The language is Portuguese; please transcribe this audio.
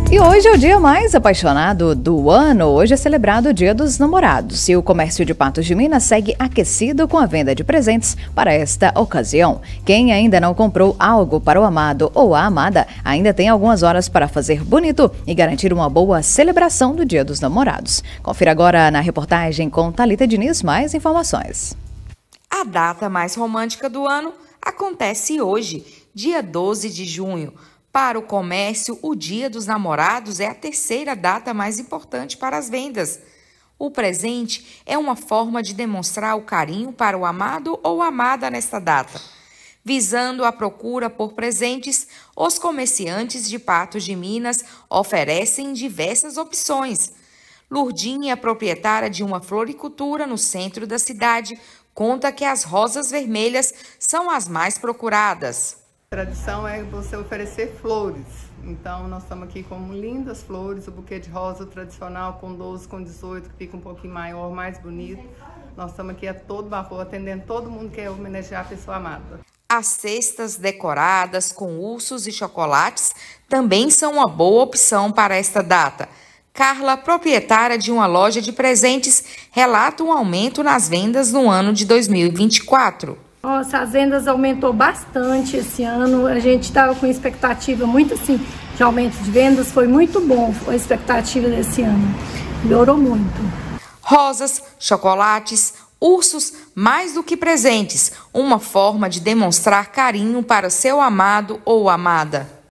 E hoje é o dia mais apaixonado do ano. Hoje é celebrado o Dia dos Namorados e o comércio de Patos de Minas segue aquecido com a venda de presentes para esta ocasião. Quem ainda não comprou algo para o amado ou a amada ainda tem algumas horas para fazer bonito e garantir uma boa celebração do Dia dos Namorados. Confira agora na reportagem com Thalita Diniz mais informações. A data mais romântica do ano acontece hoje, dia 12 de junho. Para o comércio, o Dia dos Namorados é a terceira data mais importante para as vendas. O presente é uma forma de demonstrar o carinho para o amado ou amada nesta data. Visando a procura por presentes, os comerciantes de Patos de Minas oferecem diversas opções. Lurdinha, proprietária de uma floricultura no centro da cidade, conta que as rosas vermelhas são as mais procuradas. A tradição é você oferecer flores, então nós estamos aqui com lindas flores, o buquê de rosa tradicional com 12, com 18, que fica um pouquinho maior, mais bonito. Nós estamos aqui a todo vapor, atendendo todo mundo que quer homenagear a pessoa amada. As cestas decoradas com ursos e chocolates também são uma boa opção para esta data. Carla, proprietária de uma loja de presentes, relata um aumento nas vendas no ano de 2024. Nossa, as vendas aumentou bastante esse ano, a gente estava com expectativa muito assim de aumento de vendas, foi muito bom a expectativa desse ano, melhorou muito. Rosas, chocolates, ursos, mais do que presentes, uma forma de demonstrar carinho para seu amado ou amada.